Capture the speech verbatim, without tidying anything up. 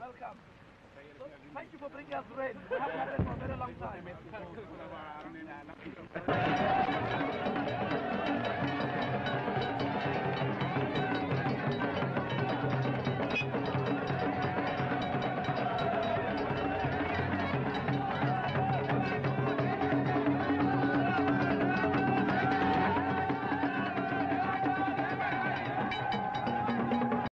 welcome. So, thank you for bringing us rain. We haven't had rain for a very long time.